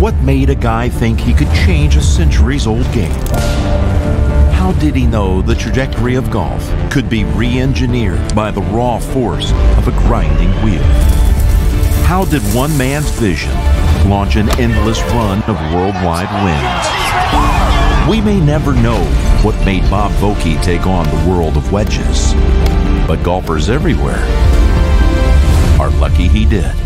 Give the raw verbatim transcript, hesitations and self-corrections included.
What made a guy think he could change a centuries-old game? How did he know the trajectory of golf could be re-engineered by the raw force of a grinding wheel? How did one man's vision launch an endless run of worldwide wins? We may never know what made Bob Vokey take on the world of wedges, but golfers everywhere are lucky he did.